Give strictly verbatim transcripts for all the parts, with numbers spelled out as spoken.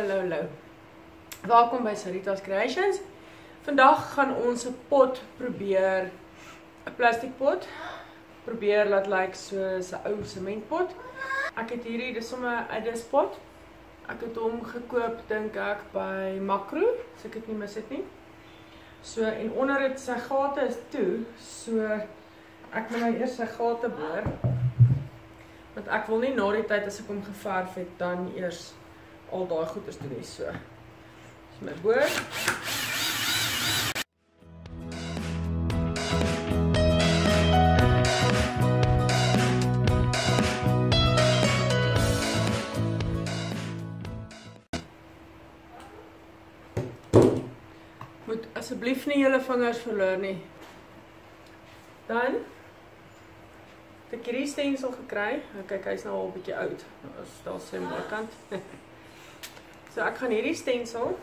hallo, hallo. Welkom by Sarita's Creations. Vandag gaan ons 'n pot probeer, 'n plastiek pot. Probeer laat lyk like soos 'n ou sementpot. Ek het hierdie, dis sommer 'n dispot. Ek het hom gekoop, dink ek, by Makro, as ek dit nie mis het nie. So, en onder dit sy gate is toe, so ek moet nou eers sy gate boor. Want ek wil nie na die tyd as ek hom geverf het, dan eers al daai goeders doen nie, so. Dis my boor. Moet asseblief nie julle vingers verloor nie. Dan het ek hierdie stensel gekry. Kyk, hy's nou al 'n bietjie oud. As daar sy maar kant. So ek gaan hierdie stensel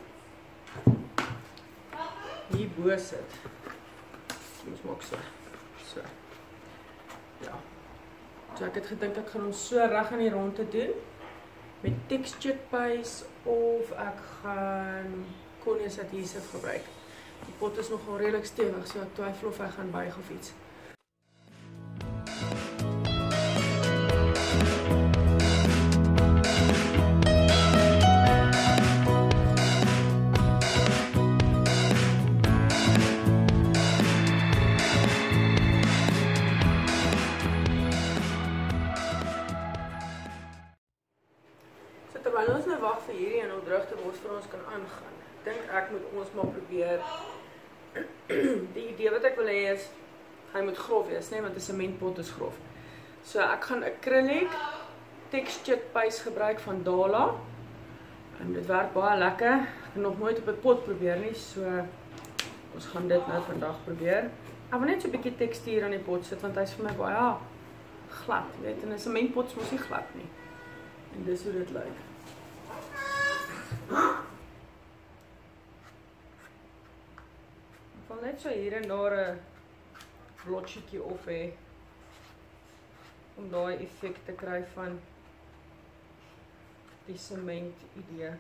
hier bo sit. Ons maak so. So. Ja. So ek het gedink ek gaan hom so reg aan die ronde doen met textured paste of ek gaan Cornus adhesive gebruik. Die pot is nogal redelik stewig, so ek twyfel of hy gaan buig of iets. So terwyl ons nou wag vir hierdie en om droogte word vir ons kan aangaan, dink ek moet ons maar probeer. Die idee wat ek wil hê is, hy moet grof wees, nee, want 'n sementpot is grof. So ek gaan acrylic textured paste gebruik van Dala. En dit werk baie lekker. Ek het nog nooit op 'n pot probeer nie, so ons gaan dit nou vandag probeer. Ek wil net so 'n bietjie tekstuur aan die pot sit, want hy's vir my baie glad, jy weet, en 'n sementpot is mos nie glad nie. En dis hoe dit lyk. Ek wil net so hier en daar 'n blotjiekie of hê om daai effek te kry van die sement idee.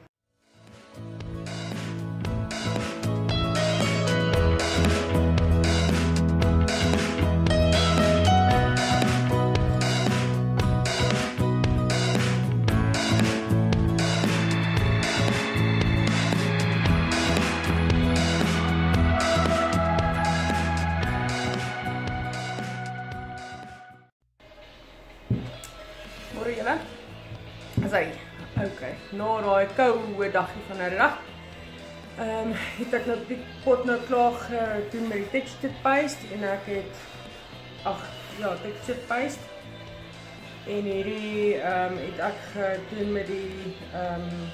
Môre julle. As hy, okay, na daai koue dagie van die dag. Ehm um, het ek nou die pot nou klaar gedoen met die textured paste en ek het ag ja, textured paste. En hierdie ehm um, het ek gedoen met die ehm um,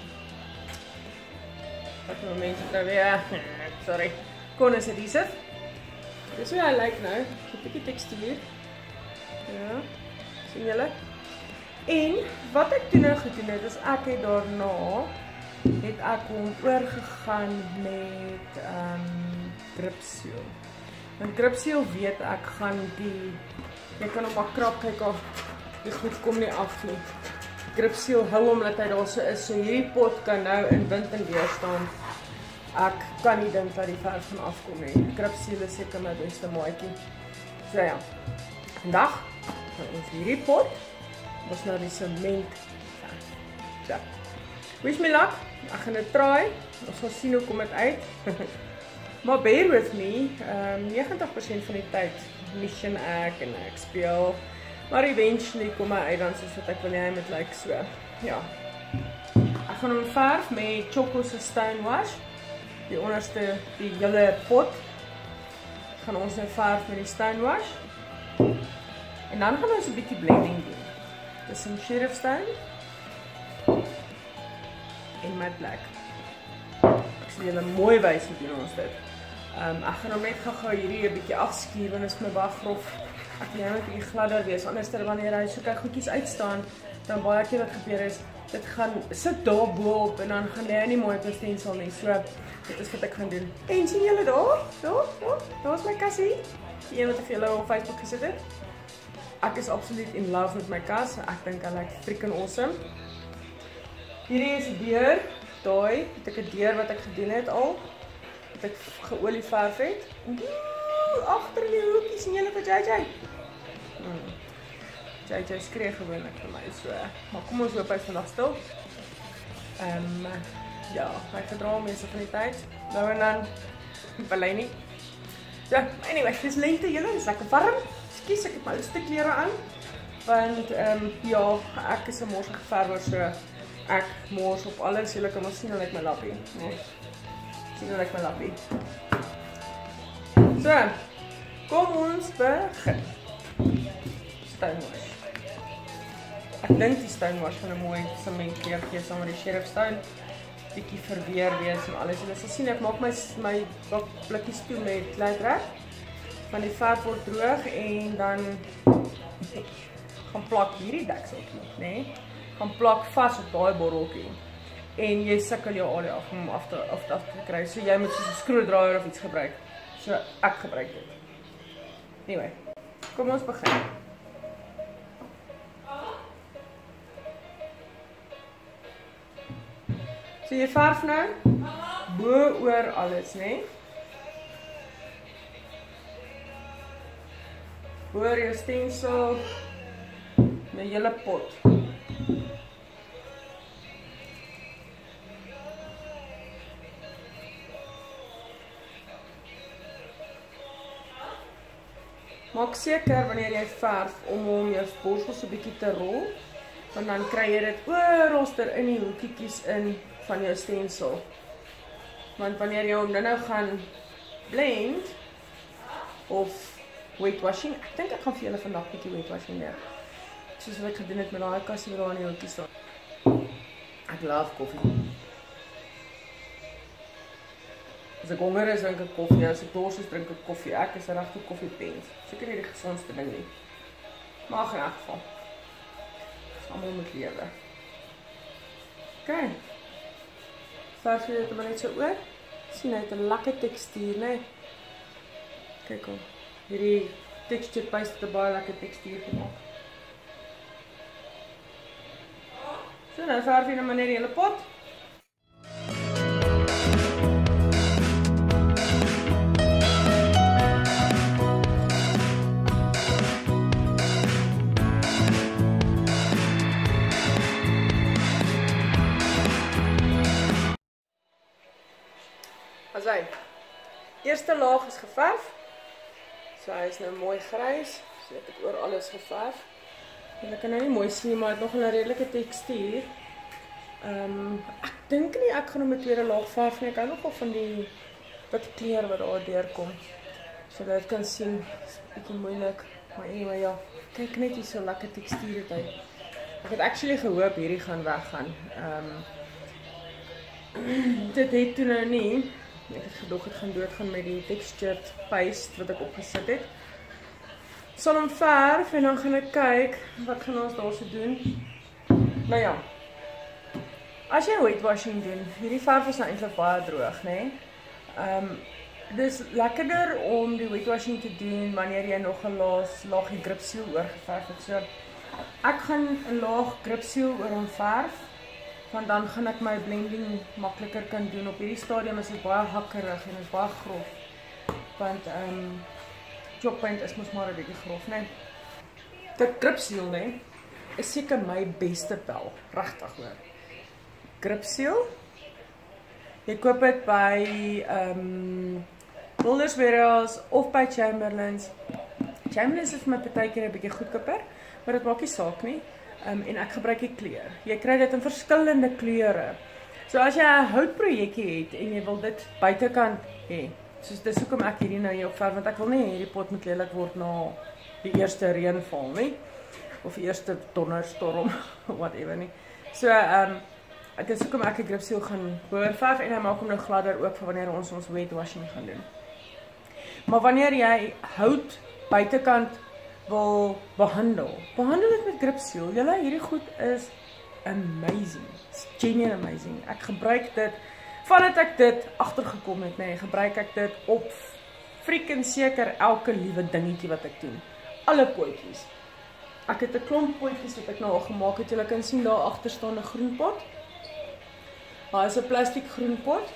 wat nou mense nou weer, sorry, Cornus adhesive. Dis hoe hy lyk nou, 'n bietjie tekstuur. Ja. Sien julle? En wat ek toe nou gedoen het, is ek het daarna het ek hom oorgegaan met ehm um, grip seal. Want grip seal weet ek gaan die, jy kan hom maar krap, kyk of die goed kom nie af nie. Grip seal hou hom dat hy daar so is, so hierdie pot kan nou in wind en weer staan. Ek kan nie dink dat die verf gaan afkom nie. Grip seal is seker my beste maatjie. So ja, vandag gaan ons hierdie pot was nou die cement. Ja. Wish me luck. Ek gaan dit try. Ons gaan sien hoe kom dit uit. Maar bear with me. Um, negentig persent van die tyd mission ek en ek speel. Maar eventually kom hy uit dan soos wat ek wil hê hy moet lyk so. Ja. Ek gaan hom verf met Choco se stone wash. Die onderste, die hele pot. Gaan ons nou verf met die stone wash. En dan gaan ons 'n bietjie blending doen. Dis 'n sheriff stone en matte black. Ek sal julle mooi wys hoe doen ons dit. Um, ek gaan hom net gou-gou hierdie 'n bietjie afskuur want dit is my baie grof. Ek wil net 'n bietjie gladder wees. Anders dan wanneer hy so kyk goedjies uitstaan, dan baie keer wat gebeur is, dit gaan sit daar bo-op en dan gaan hy nie mooi op die stensel nie. So dit is wat ek gaan doen. En sien julle daar? Daar, daar, daar's my kassie. Die een wat ek vir julle op Facebook gesit het. Ek is absoluut in love met my kas. Ek dink hy lyk freaking awesome. Hierdie is deur daai, het ek 'n deur wat ek gedoen het al, wat ek geolie verf het. Oeh, agter in die hoekie sien julle vir J J. Hmm. J J skree gewoonlik vir my so. Maar kom ons loop uit vandag stil. Ehm um, ja, hy verdra mense van die tyd. Nou en dan belei nie. So, anyway, dis lente julle, dis lekker warm. Skus, ek het my oudste klere aan. Want ehm um, ja, ek is 'n morsige verwer, so ek mors op alles. Julle kan maar sien hoe lyk my lappie. Nee. Sien hoe lyk my lappie. So, kom ons begin. Stonewash. Ek dink die stonewash gaan 'n mooi sementkleur gee saam met die sheriff stone. Bietjie verweer wees en alles. Julle sal sien ek maak my my blikkies toe met kleitrek. Van die verf word droog en dan gaan plak hierdie dekseltjie, nê? Nee? Gaan plak vas op daai botteltjie. En jy sukkel jou olie af om af te af, af te kry. So jy moet so 'n skroedraaier of iets gebruik. So ek gebruik dit. Anyway, kom ons begin. So jy verf nou bo oor alles, né? Nee? Oor jou stensel, met julle pot. Maak seker wanneer jy verf om hom jou borsel so bietjie te rol, want dan kry jy dit oorroster in die hoekietjies in van jou stensel. Want wanneer jy hom nou gaan blend of wet washing, ek dink ek gaan vir julle vandag bietjie wet washing leer. Soos wat ek gedoen het met daai kassie wat daar in die hoekie staan. Ek love koffie. As ek honger is, drink ek koffie. As ek dors is, drink ek koffie. Ek is 'n regte koffiepens. Seker nie die gesondste ding nie. Maar in elk geval. Dis almal moet lewe. OK. Verf jy dit maar net so oor. Sien hy het 'n lekker tekstuur, né? Kyk hom. Hierdie texture paste het 'n baie lekker tekstuur gemaak. So, nou verf jy nou maar net die hele pot. As hy, eerste laag is geverf. So hy is nou mooi grys, so ek het oor alles geverf. Julle kan nou nie mooi sien, maar het nog 'n redelike tekstuur. Ehm um, ek dink nie ek gaan hom 'n tweede laag verf nie. Ek hou nogal van die wit kleur wat daar deurkom. So dat jy kan sien, is bietjie moeilik, maar anyway ja, kyk net hoe so lekker tekstuur het hy. Ek het actually gehoop hierdie gaan weggaan. Ehm um, dit het toe nou nie. Ek het gedog het gaan doodgaan met die textured paste wat ek opgesit het. Sal hom verf en dan gaan ek kyk wat gaan ons daar so doen. Nou ja. As jy wet washing doen, hierdie verf is nou eintlik baie droog, né? Nee? Ehm um, dis lekkerder om die wet washing te doen wanneer jy nog 'n laag laagie grip seal oorgeverf het. So ek gaan 'n laag grip seal oor hom verf. Want dan gaan ek my blending makliker kan doen. Op hierdie stadium is dit baie hakkerig en is baie grof. Want ehm um, chalk paint is mos maar 'n bietjie grof, né? Nee. Dit grip seal, né? Nee, is seker my beste pel, regtig hoor. Grip seal. Jy koop dit by ehm um, Builders Warehouse of by Chamberlain's. Chamberlain's is my partykeer 'n bietjie goedkoper, maar dit maak nie saak nie. Um, en ek gebruik die kleur. Jy kry dit in verskillende kleure. So as jy 'n houtprojekkie het en jy wil dit buitekant hê, soos dis hoekom ek hierdie nou hier opverf, want ek wil nie hierdie pot moet lelik word na die eerste reënval nie, of die eerste donderstorm, whatever nie. So, ehm, um, dis hoekom ek 'n grip seal gaan boorverf en hy maak hom nou gladder ook vir wanneer ons ons wet washing gaan doen. Maar wanneer jy hout buitekant wil behandel. Behandel dit met grip seal. Julle, hierdie goed is amazing. It's genuine amazing. Ek gebruik dit, vandat ek dit agtergekom het, nee, gebruik ek dit op freaking seker elke liewe dingetjie wat ek doen. Alle potjies. Ek het 'n klomp potjies wat ek nou al gemaak het. Julle kan sien daar agter staan 'n groenpot. Daar is 'n plastiek groenpot.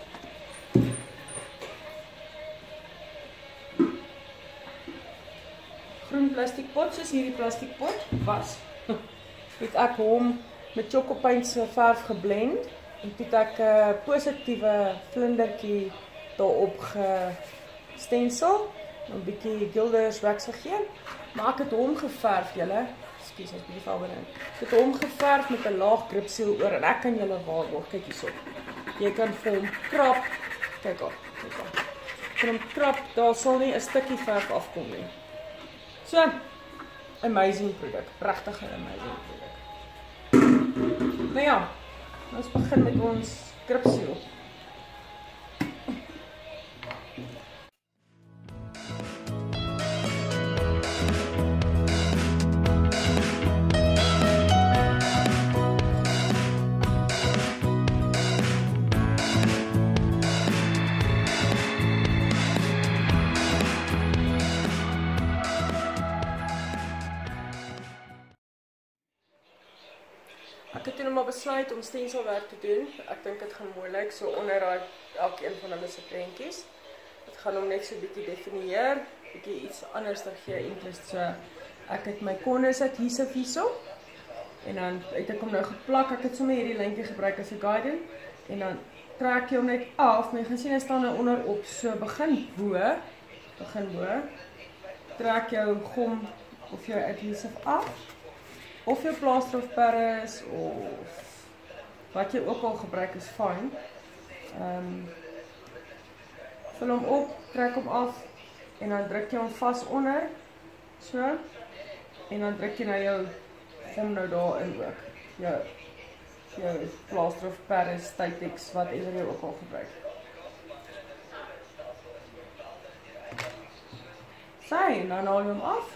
Groen plastiekpot, soos hierdie plastiekpot was. Het ek hom met Chocopaint se verf geblend en toe het ek 'n uh, positiewe vlindertjie daarop gestensel, 'n bietjie Gilders wax gegee, maar ek het hom geverf, julle. Ekskuus, ek bietjie val binne. Ek het hom geverf met 'n laag gripseel oor en ek kan julle waarborg, kyk hierso. Jy kan vir hom krap, kyk op, kyk op. Vir hom krap, daar sal nie 'n stukkie verf afkom nie. So, amazing produk, pragtige amazing produk. Nou ja, ons begin met ons gripseel. Ek het toen maar besluit om stenselwerk te doen. Ek dink dit gaan mooi lyk so onder elkeen van hulle se prentjies. Dit gaan hom net so 'n bietjie definieer, bietjie iets anders te gee interest. So ek het my corners uit hierso hierso. En dan het ek hom nou geplak. Ek het sommer hierdie lyntjie gebruik as 'n guiding en dan trek jy hom net af. Maar jy gaan sien hy staan nou onderop. So begin bo, begin bo. Trek jou gom of jou adhesive af. Of jou plaster of Paris of wat jy ook al gebruik is fyn. Ehm um, vul hom op, trek hom af en dan druk jy hom vas onder. So. En dan druk jy nou jou gom nou daarin ook. Jou jou plaster of Paris, Stitex, wat ewer jy ook al gebruik. Sy, nou haal jy hom af.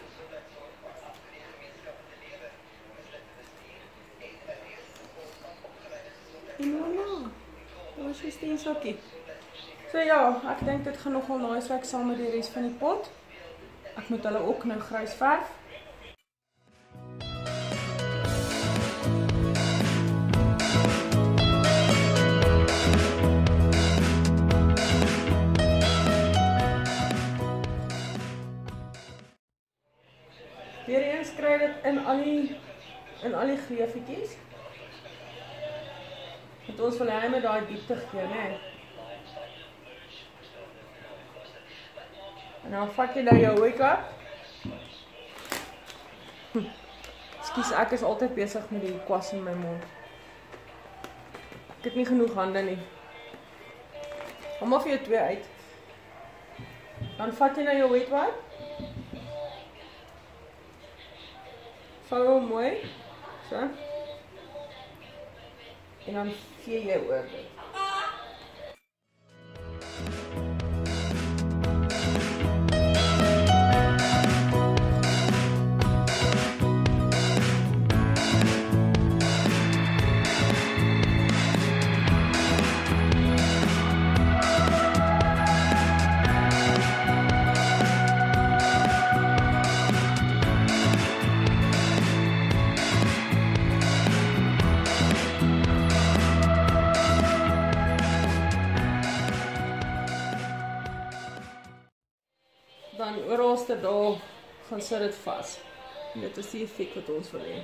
En voilà, dat was just een sakkie. So ja, ek dink dit gaan nogal nice werk saam met die res van die pot. Ek moet hulle ook nou grys verf. Weereens kry dit in al die in al die greefietjies. Want ons wil hy met daai diepte gee, né? En dan vat jy nou jou wake-up. Ekskuus, ek is altyd besig met die kwas in my mond. Ek het nie genoeg hande nie. Kom maar vir jou twee uit. Dan vat jy nou jou wet wipe. Vou hom mooi. So. En dan vee jy oor dit. Dan oralste daar gaan sit dit vas. En dit is die effek wat ons wil hê.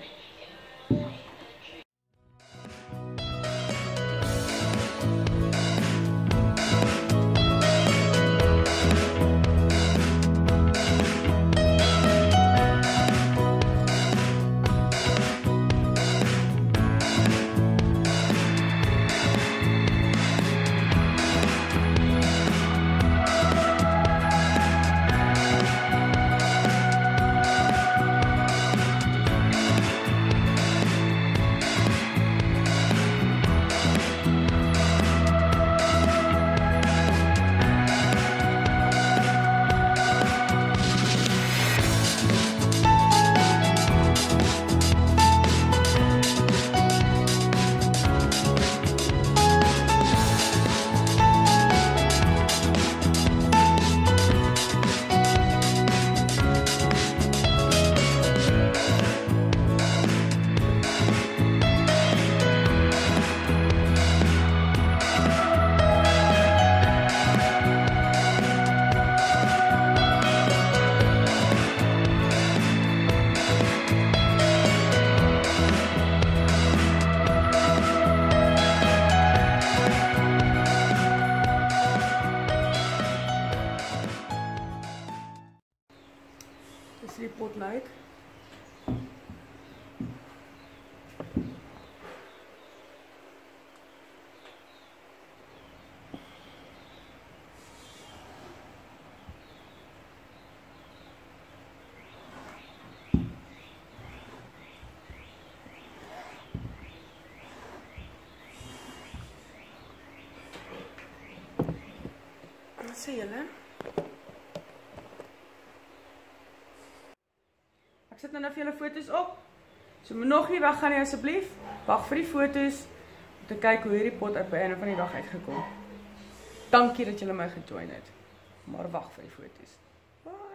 Dis die pot lyk. Wat sê julle? Ek sit nou nou vir julle foto's op. So moet nog nie weggaan nie asseblief. Wag vir die foto's om te kyk hoe hierdie pot uit by einde van die dag uitgekom. Dankie dat julle my gejoin het. Maar wag vir die foto's. Bye.